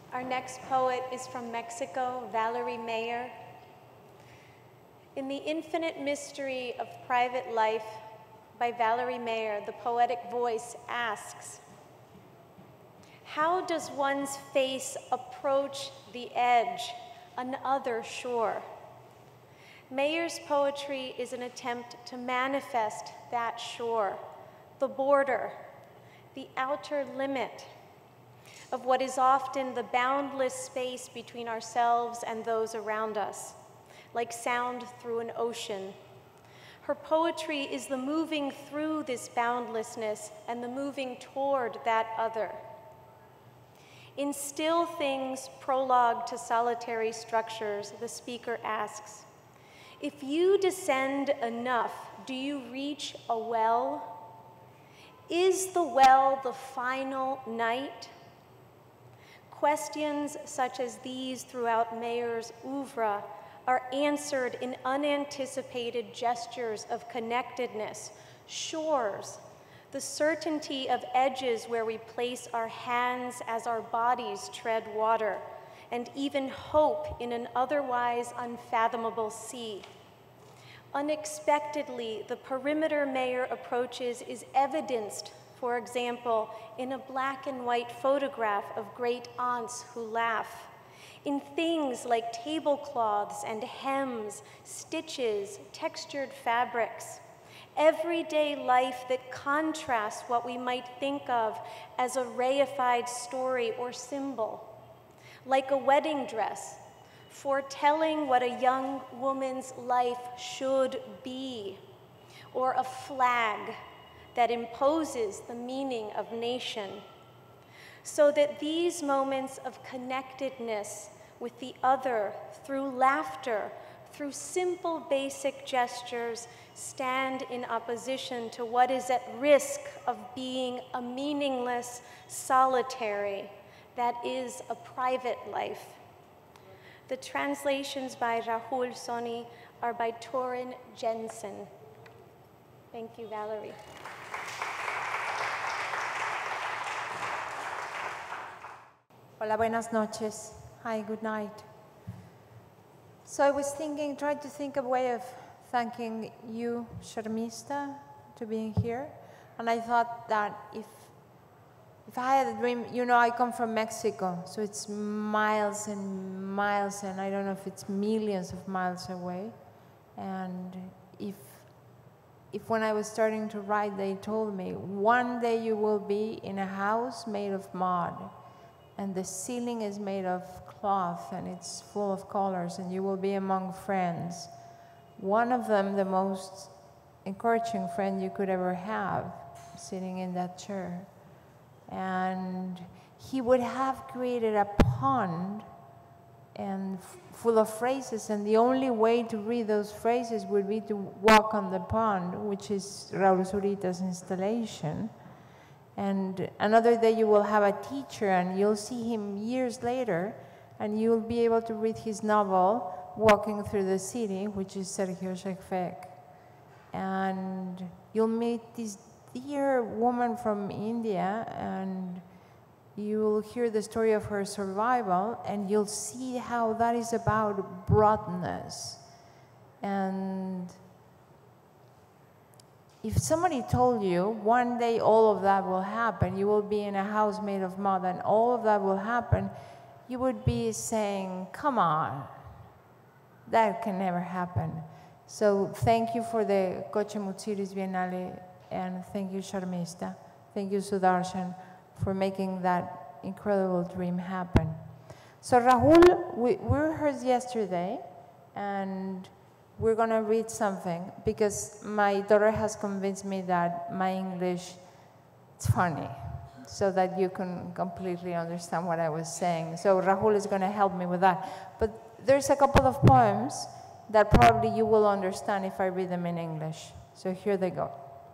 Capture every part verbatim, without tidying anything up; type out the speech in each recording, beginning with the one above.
Our next poet is from Mexico, Valerie Mejer. In The Infinite Mystery of Private Life by Valerie Mejer, the poetic voice asks, how does one's face approach the edge, another shore? Mejer's poetry is an attempt to manifest that shore, the border, the outer limit of what is often the boundless space between ourselves and those around us, like sound through an ocean. Her poetry is the moving through this boundlessness and the moving toward that other. In Still Things, Prologue to Solitary Structures, the speaker asks, if you descend enough, do you reach a well? Is the well the final night? Questions such as these throughout Mejer's oeuvre are answered in unanticipated gestures of connectedness, shores, the certainty of edges where we place our hands as our bodies tread water, and even hope in an otherwise unfathomable sea. Unexpectedly, the perimeter Mejer approaches is evidenced, for example, in a black and white photograph of great aunts who laugh, in things like tablecloths and hems, stitches, textured fabrics, everyday life that contrasts what we might think of as a reified story or symbol, like a wedding dress, foretelling what a young woman's life should be, or a flag that imposes the meaning of nation, so that these moments of connectedness with the other through laughter, through simple basic gestures, stand in opposition to what is at risk of being a meaningless solitary, that is a private life. The translations by Raúl Zurita are by Torrin Jensen. Thank you, Valerie. Hola, buenas noches. Hi, good night. So I was thinking, trying to think of a way of thanking you, Sharmistha, to being here. And I thought that if, if I had a dream, you know, I come from Mexico, so it's miles and miles, and I don't know if it's millions of miles away. And if, if when I was starting to write, they told me, one day you will be in a house made of mud, and the ceiling is made of cloth, and it's full of colors, and you will be among friends. One of them, the most encouraging friend you could ever have, sitting in that chair. And he would have created a pond and full of phrases, and the only way to read those phrases would be to walk on the pond, which is Raúl Zurita's installation. And another day you will have a teacher, and you'll see him years later, and you'll be able to read his novel, Walking Through the City, which is Sergio Chejfec. And you'll meet this dear woman from India, and you'll hear the story of her survival, and you'll see how that is about broadness. And if somebody told you one day all of that will happen, you will be in a house made of mud and all of that will happen, you would be saying, come on, that can never happen. So thank you for the Kochi-Muziris Biennale, and thank you, Sharmistha. Thank you, Sudarshan, for making that incredible dream happen. So Raúl, we, we rehearsed yesterday, and we're going to read something, because my daughter has convinced me that my English is funny, so that you can completely understand what I was saying. So Raúl is going to help me with that. But there's a couple of poems that probably you will understand if I read them in English. So here they go.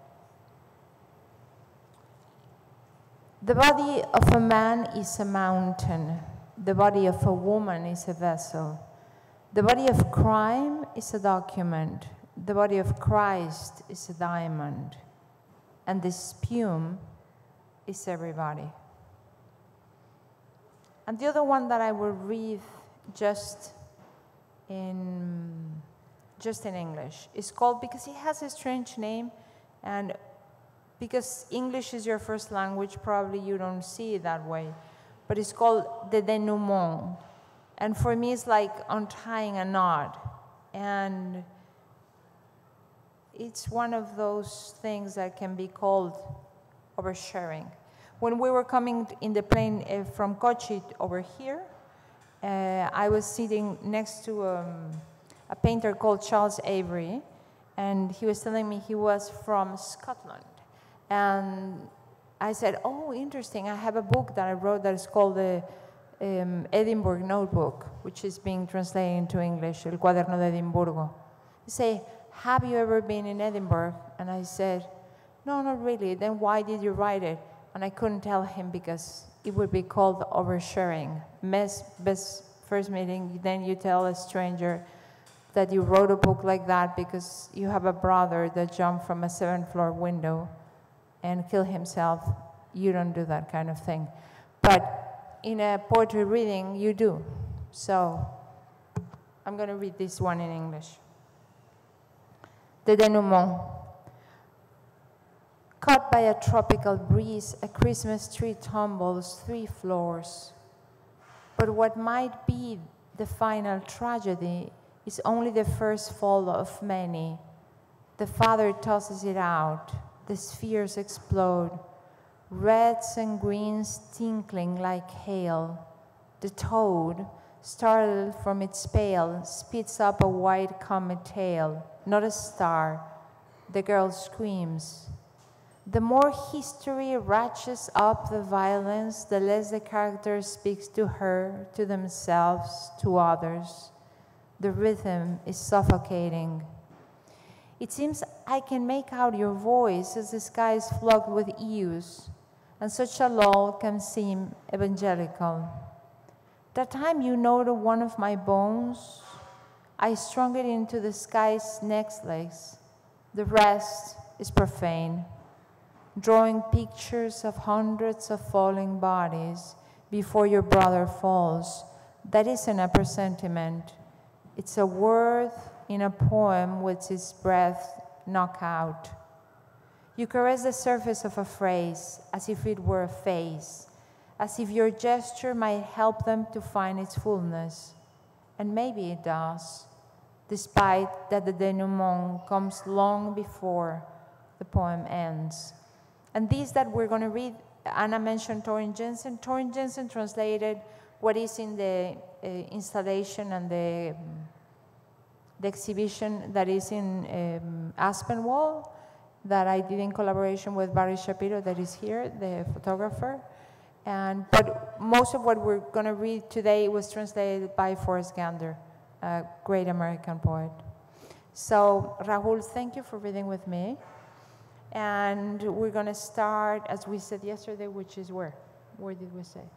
The body of a man is a mountain. The body of a woman is a vessel. The body of crime is a document. The body of Christ is a diamond. And the spume is everybody. And the other one that I will read just in, just in English is called, because it has a strange name, and because English is your first language, probably you don't see it that way, but it's called the denouement. And for me, it's like untying a knot. And it's one of those things that can be called oversharing. When we were coming in the plane uh, from Kochi over here, uh, I was sitting next to um, a painter called Charles Avery, and he was telling me he was from Scotland. And I said, oh, interesting, I have a book that I wrote that is called the um, Edinburgh Notebook, which is being translated into English, El Cuaderno de Edimburgo. He said, have you ever been in Edinburgh? And I said, no, not really. Then why did you write it? And I couldn't tell him because it would be called oversharing. Best, best first meeting, then you tell a stranger that you wrote a book like that because you have a brother that jumped from a seventh floor window and killed himself. You don't do that kind of thing. But in a poetry reading, you do. So I'm going to read this one in English. The denouement. Caught by a tropical breeze, a Christmas tree tumbles three floors. But what might be the final tragedy is only the first fall of many. The father tosses it out. The spheres explode. Reds and greens tinkling like hail. The toad, startled from its pail, spits up a white comet tail, not a star. The girl screams. The more history ratchets up the violence, the less the character speaks to her, to themselves, to others. The rhythm is suffocating. It seems I can make out your voice as the sky is flogged with ewes, and such a lull can seem evangelical. That time you noted one of my bones, I strung it into the sky's next legs. The rest is profane. Drawing pictures of hundreds of falling bodies before your brother falls, that isn't a presentiment. It's a word in a poem with its breath knocked out. You caress the surface of a phrase as if it were a face, as if your gesture might help them to find its fullness. And maybe it does, despite that the denouement comes long before the poem ends. And these that we're going to read, Anna mentioned Torin Jensen. Torin Jensen translated what is in the uh, installation and the, um, the exhibition that is in um, Aspenwall, that I did in collaboration with Barry Shapiro, that is here, the photographer. And, but most of what we're going to read today was translated by Forrest Gander, a great American poet. So, Raúl, thank you for reading with me. And we're going to start, as we said yesterday, which is where? Where did we say?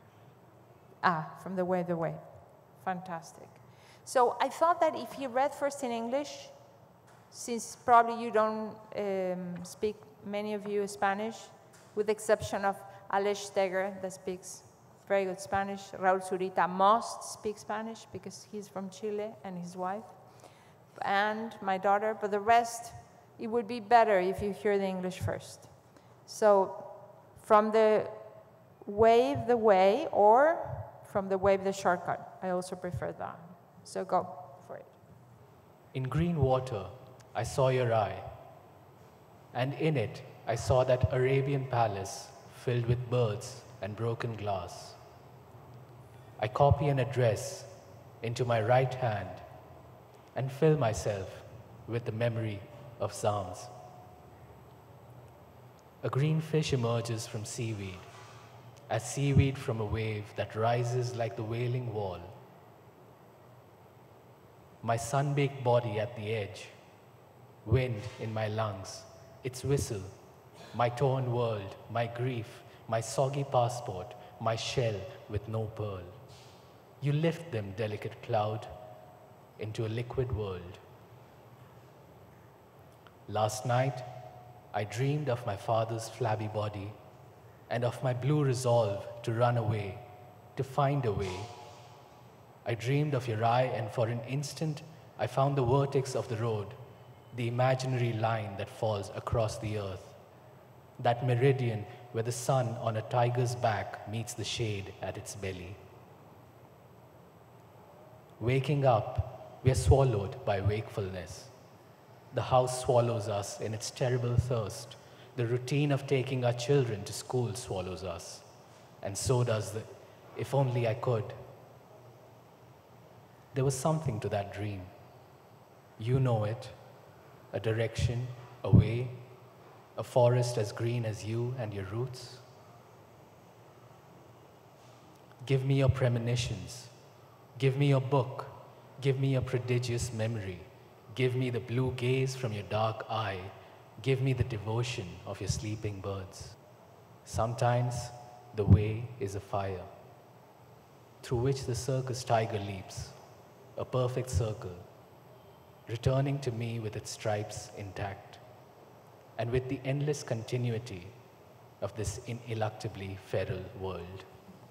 Ah, from the way, the way. Fantastic. So I thought that if he read first in English, since probably you don't um, speak, many of you, Spanish, with the exception of Aleš Šteger, that speaks very good Spanish. Raúl Zurita must speak Spanish because he's from Chile, and his wife, and my daughter, but the rest, it would be better if you hear the English first. So from the wave the way, or from the wave the shortcut. I also prefer that. So go for it. In green water, I saw your eye, and in it, I saw that Arabian palace filled with birds and broken glass. I copy an address into my right hand and fill myself with the memory of Psalms. A green fish emerges from seaweed, as seaweed from a wave that rises like the wailing wall. My sun-baked body at the edge, wind in my lungs, its whistle, my torn world, my grief, my soggy passport, my shell with no pearl. You lift them, delicate cloud, into a liquid world. Last night, I dreamed of my father's flabby body and of my blue resolve to run away, to to find a way. I dreamed of your eye, and for an instant I found the vertex of the road, the imaginary line that falls across the earth, that meridian where the sun on a tiger's back meets the shade at its belly. Waking up, we are swallowed by wakefulness. The house swallows us in its terrible thirst. The routine of taking our children to school swallows us. And so does the, if only I could. There was something to that dream. You know it, a direction, a way, a forest as green as you and your roots. Give me your premonitions. Give me your book. Give me your prodigious memory. Give me the blue gaze from your dark eye. Give me the devotion of your sleeping birds. Sometimes the way is a fire, through which the circus tiger leaps, a perfect circle, returning to me with its stripes intact, and with the endless continuity of this ineluctably feral world.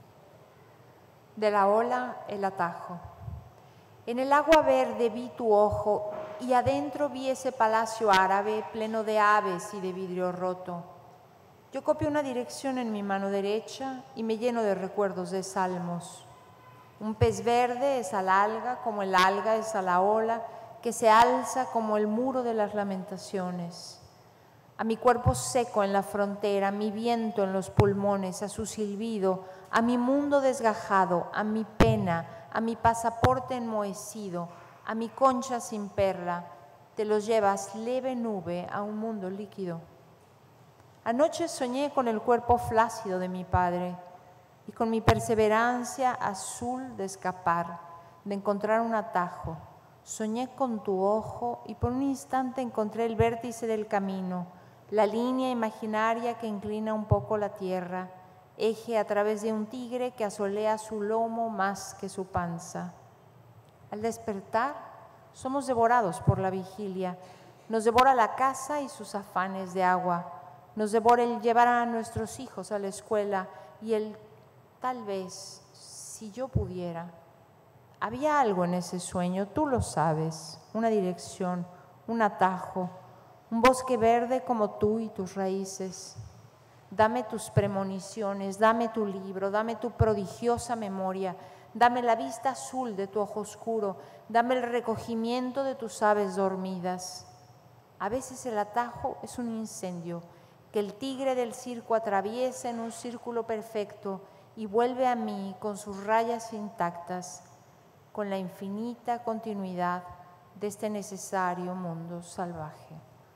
De la ola, el atajo. En el agua verde vi tu ojo y adentro vi ese palacio árabe pleno de aves y de vidrio roto. Yo copio una dirección en mi mano derecha y me lleno de recuerdos de salmos. Un pez verde es al alga como el alga es a la ola que se alza como el muro de las lamentaciones. A mi cuerpo seco en la frontera, a mi viento en los pulmones, a su silbido, a mi mundo desgajado, a mi pena, a mi pasaporte enmohecido, a mi concha sin perla, te los llevas leve nube a un mundo líquido. Anoche soñé con el cuerpo flácido de mi padre y con mi perseverancia azul de escapar, de encontrar un atajo. Soñé con tu ojo y por un instante encontré el vértice del camino, la línea imaginaria que inclina un poco la tierra, eje a través de un tigre que asolea su lomo más que su panza. Al despertar, somos devorados por la vigilia. Nos devora la casa y sus afanes de agua. Nos devora el llevar a nuestros hijos a la escuela y el tal vez, si yo pudiera. Había algo en ese sueño, tú lo sabes, una dirección, un atajo, un bosque verde como tú y tus raíces. Dame tus premoniciones, dame tu libro, dame tu prodigiosa memoria, dame la vista azul de tu ojo oscuro, dame el recogimiento de tus aves dormidas. A veces el atajo es un incendio que el tigre del circo atraviesa en un círculo perfecto y vuelve a mí con sus rayas intactas, con la infinita continuidad de este necesario mundo salvaje.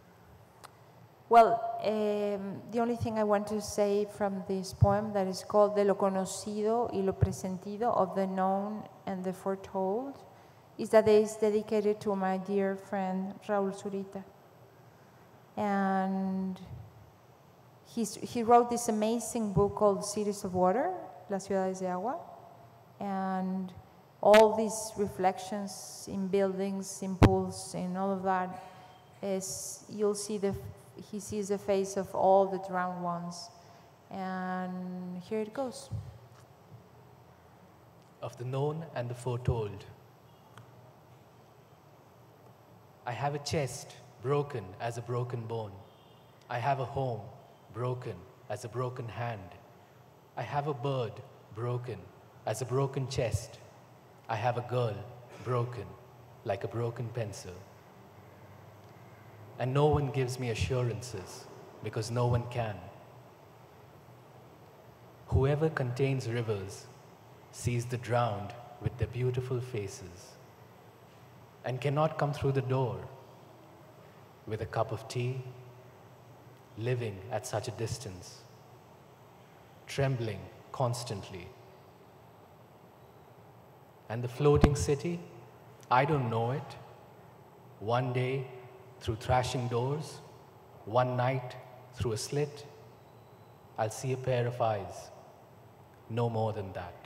Well, um, the only thing I want to say from this poem that is called De lo conocido y lo presentido, of the known and the foretold, is that it is dedicated to my dear friend Raúl Zurita. And he's, he wrote this amazing book called Cities of Water, Las Ciudades de Agua, and all these reflections in buildings, in pools, and all of that, is you'll see the he sees the face of all the drowned ones. And here it goes. Of the known and the foretold. I have a chest broken as a broken bone. I have a home broken as a broken hand. I have a bird broken as a broken chest. I have a girl broken like a broken pencil. And no one gives me assurances because no one can. Whoever contains rivers sees the drowned with their beautiful faces and cannot come through the door with a cup of tea, living at such a distance, trembling constantly. And the floating city, I don't know it. One day, through thrashing doors, one night through a slit, I'll see a pair of eyes, no more than that.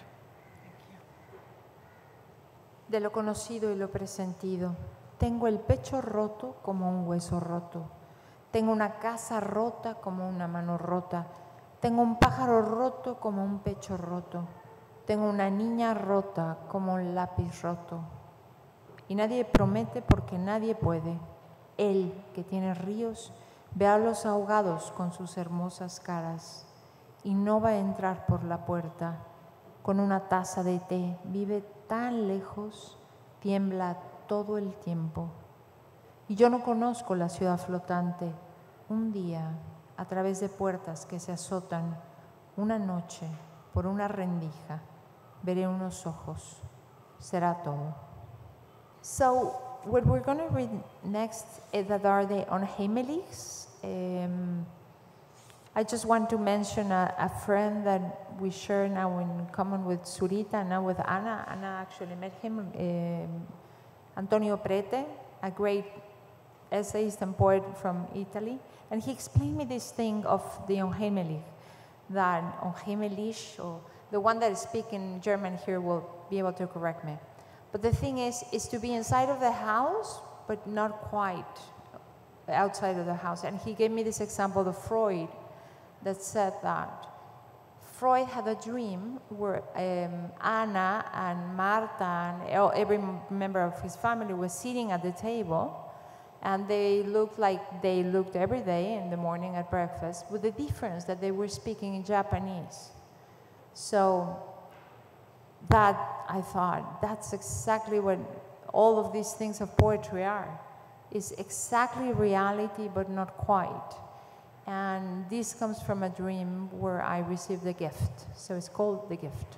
De lo conocido y lo presentido, tengo el pecho roto como un hueso roto, tengo una casa rota como una mano rota, tengo un pájaro roto como un pecho roto, Tengo una niña rota como un lápiz roto. Y nadie promete porque nadie puede. Él, que tiene ríos, ve a los ahogados con sus hermosas caras y no va a entrar por la puerta con una taza de té. Vive tan lejos, tiembla todo el tiempo. Y yo no conozco la ciudad flotante. Un día, a través de puertas que se azotan, una noche, por una rendija, veré unos ojos. Será todo. So, what we're going to read next is that are the Onheimelichs. Um, I just want to mention a, a friend that we share now in common with Zurita and now with Ana. Ana actually met him, um, Antonio Prete, a great essayist and poet from Italy. And he explained me this thing of the Onheimelich, that Onheimelich, or the one that is speaking German here will be able to correct me. But the thing is, is to be inside of the house, but not quite outside of the house. And he gave me this example of Freud that said that Freud had a dream where um, Anna and Marta and every member of his family was sitting at the table, and they looked like they looked every day in the morning at breakfast, with the difference that they were speaking in Japanese. So that, I thought, that's exactly what all of these things of poetry are. It's exactly reality, but not quite. And this comes from a dream where I received a gift. So it's called The Gift.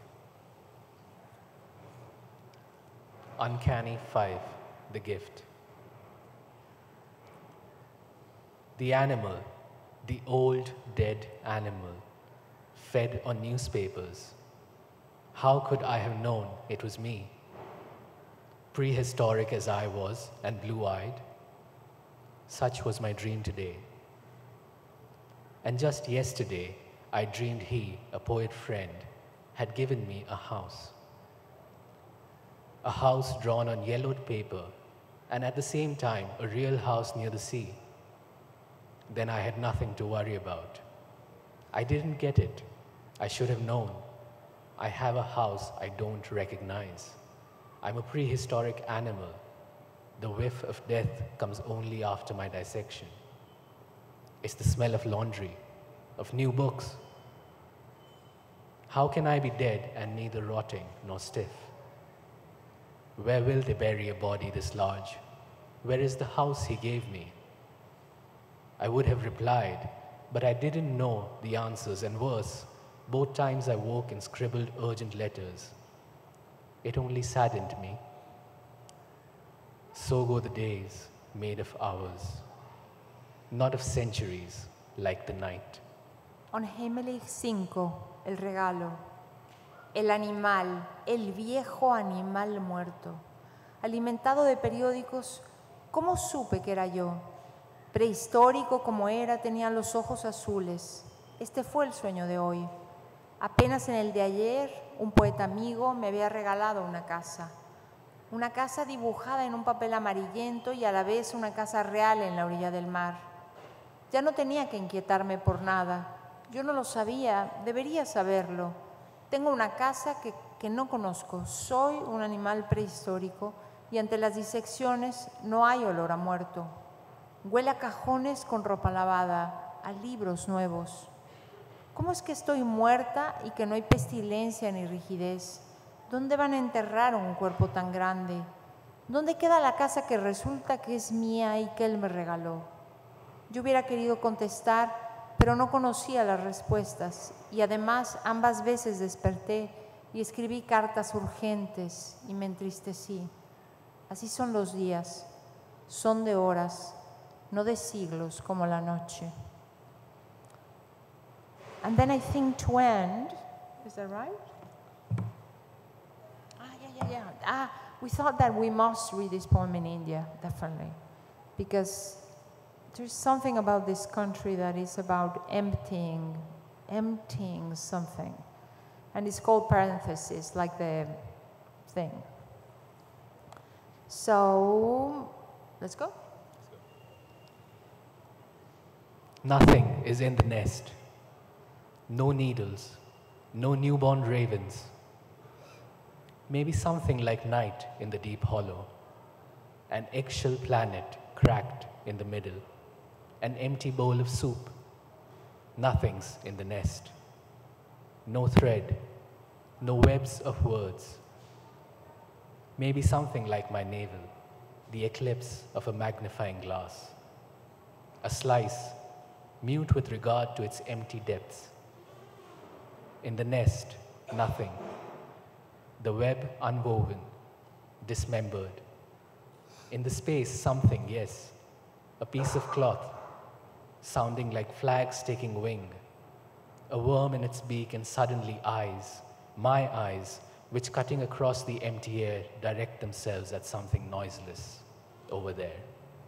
Uncanny Five, The Gift. The animal, the old dead animal, fed on newspapers. How could I have known it was me? Prehistoric as I was and blue-eyed, such was my dream today. And just yesterday, I dreamed he, a poet friend, had given me a house. A house drawn on yellowed paper, and at the same time, a real house near the sea. Then I had nothing to worry about. I didn't get it. I should have known. I have a house I don't recognize. I'm a prehistoric animal. The whiff of death comes only after my dissection. It's the smell of laundry, of new books. How can I be dead and neither rotting nor stiff? Where will they bury a body this large? Where is the house he gave me? I would have replied, but I didn't know the answers, and worse, both times I woke and scribbled urgent letters. It only saddened me. So go the days, made of hours, not of centuries, like the night. Onheimelich cinco, el regalo. El animal, el viejo animal muerto. Alimentado de periódicos, ¿cómo supe que era yo? Prehistórico como era, tenía los ojos azules. Este fue el sueño de hoy. Apenas en el de ayer, un poeta amigo me había regalado una casa. Una casa dibujada en un papel amarillento y a la vez una casa real en la orilla del mar. Ya no tenía que inquietarme por nada. Yo no lo sabía, debería saberlo. Tengo una casa que, que no conozco. Soy un animal prehistórico y ante las disecciones no hay olor a muerto. Huele a cajones con ropa lavada, a libros nuevos. ¿Cómo es que estoy muerta y que no hay pestilencia ni rigidez? ¿Dónde van a enterrar un cuerpo tan grande? ¿Dónde queda la casa que resulta que es mía y que él me regaló? Yo hubiera querido contestar, pero no conocía las respuestas y además ambas veces desperté y escribí cartas urgentes y me entristecí. Así son los días, son de horas, no de siglos como la noche. And then I think to end, is that right? Ah, yeah, yeah, yeah. Ah, we thought that we must read this poem in India, definitely, because there's something about this country that is about emptying, emptying something. And it's called parenthesis, like the thing. So, let's go. Nothing is in the nest. No needles, no newborn ravens, Maybe something like night in the deep hollow, an eggshell planet cracked in the middle, an empty bowl of soup, nothing's in the nest, no thread, no webs of words. Maybe something like my navel, the eclipse of a magnifying glass, a slice, mute with regard to its empty depths. In the nest, nothing, the web unwoven, dismembered. In the space, something, yes, a piece of cloth, sounding like flags taking wing, a worm in its beak and suddenly eyes, my eyes, which cutting across the empty air direct themselves at something noiseless over there.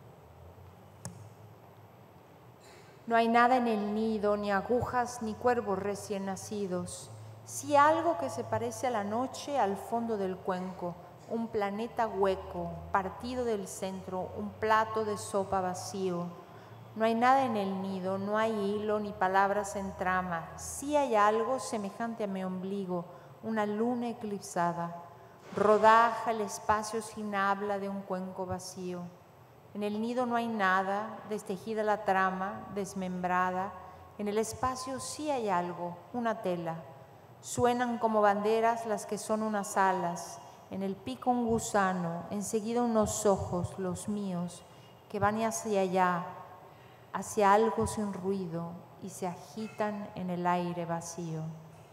No hay nada en el nido, ni agujas, ni cuervos recién nacidos. Sí algo que se parece a la noche al fondo del cuenco, un planeta hueco, partido del centro, un plato de sopa vacío. No hay nada en el nido, no hay hilo ni palabras en trama. Sí hay algo semejante a mi ombligo, una luna eclipsada. Rodaja el espacio sin habla de un cuenco vacío. En el nido no hay nada, destejida la trama, desmembrada. En el espacio sí hay algo, una tela. Suenan como banderas las que son unas alas. En el pico un gusano, enseguida unos ojos, los míos, que van hacia allá, hacia algo sin ruido y se agitan en el aire vacío.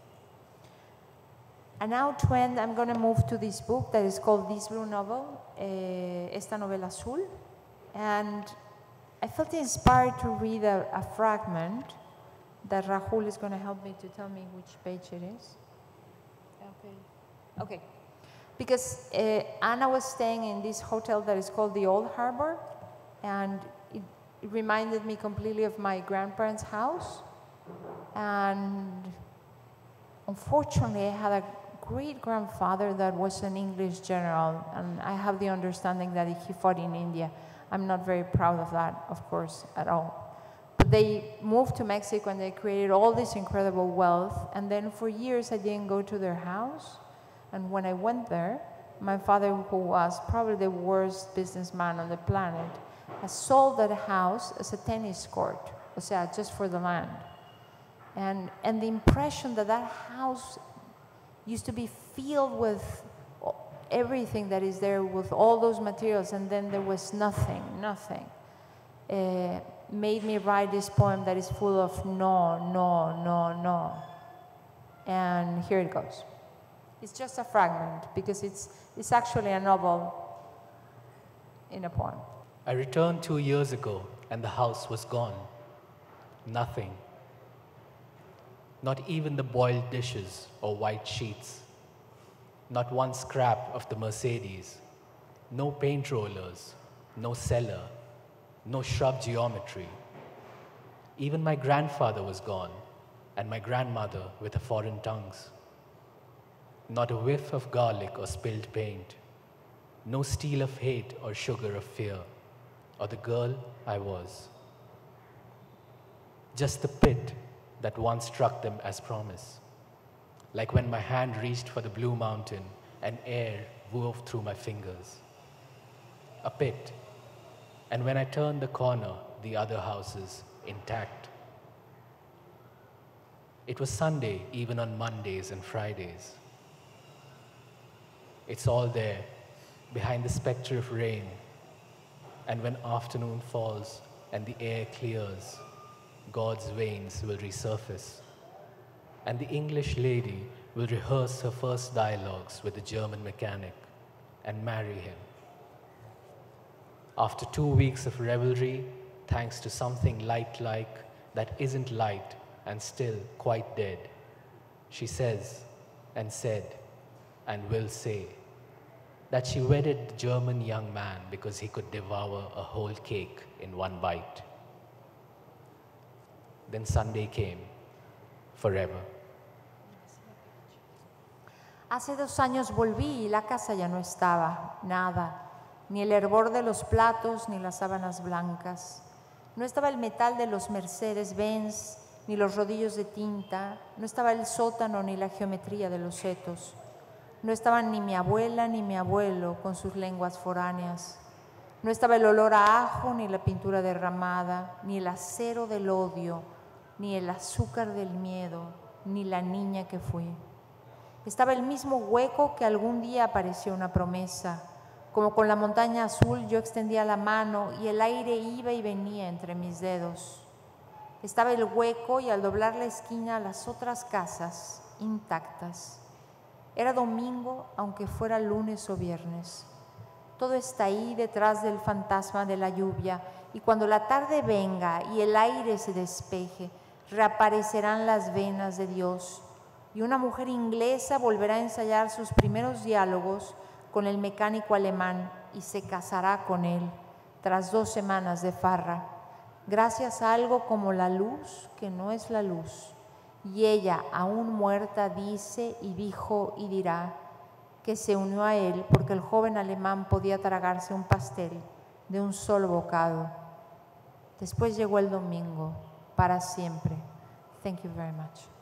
And now to end, I'm going to move to this book that is called This Blue Novel, eh, esta novela azul. And I felt inspired to read a, a fragment that Raúl is going to help me to tell me which page it is. Okay. Okay. Because uh, Anna was staying in this hotel that is called the Old Harbor, and it, it reminded me completely of my grandparents' house. And unfortunately, I had a great-grandfather that was an English general, and I have the understanding that he fought in India. I'm not very proud of that, of course, at all. But they moved to Mexico and they created all this incredible wealth, and then for years I didn't go to their house. And when I went there, my father, who was probably the worst businessman on the planet, has sold that house as a tennis court, o sea, just for the land. And, and the impression that that house used to be filled with everything that is there, with all those materials, and then there was nothing, nothing, uh, made me write this poem that is full of no, no, no, no. And here it goes. It's just a fragment, because it's, it's actually a novel in a poem. I returned two years ago, and the house was gone. Nothing. Not even the boiled dishes or white sheets. Not one scrap of the Mercedes. No paint rollers, no cellar, no shrub geometry. Even my grandfather was gone, and my grandmother with her foreign tongues. Not a whiff of garlic or spilled paint. No steel of hate or sugar of fear, or the girl I was. Just the pit that once struck them as promise. Like when my hand reached for the blue mountain and air wove through my fingers. A pit, and when I turned the corner, the other houses intact. It was Sunday even on Mondays and Fridays. It's all there, behind the specter of rain, and when afternoon falls and the air clears, God's veins will resurface. And the English lady will rehearse her first dialogues with the German mechanic and marry him. After two weeks of revelry, thanks to something light-like that isn't light and still quite dead, she says and said and will say that she wedded the German young man because he could devour a whole cake in one bite. Then Sunday came. Forever. Hace dos años volví y la casa ya no estaba, nada, ni el hervor de los platos, ni las sábanas blancas. No estaba el metal de los Mercedes-Benz, ni los rodillos de tinta, no estaba el sótano, ni la geometría de los setos. No estaban ni mi abuela ni mi abuelo con sus lenguas foráneas. No estaba el olor a ajo, ni la pintura derramada, ni el acero del odio, ni el azúcar del miedo, ni la niña que fui. Estaba el mismo hueco que algún día apareció una promesa. Como con la montaña azul yo extendía la mano y el aire iba y venía entre mis dedos. Estaba el hueco y al doblar la esquina las otras casas intactas. Era domingo, aunque fuera lunes o viernes. Todo está ahí detrás del fantasma de la lluvia, y cuando la tarde venga y el aire se despeje, reaparecerán las venas de Dios, y una mujer inglesa volverá a ensayar sus primeros diálogos con el mecánico alemán y se casará con él tras dos semanas de farra, gracias a algo como la luz que no es la luz. Y ella, aún muerta, dice y dijo y dirá que se unió a él porque el joven alemán podía tragarse un pastel de un solo bocado. Después llegó el domingo, para siempre. Thank you very much.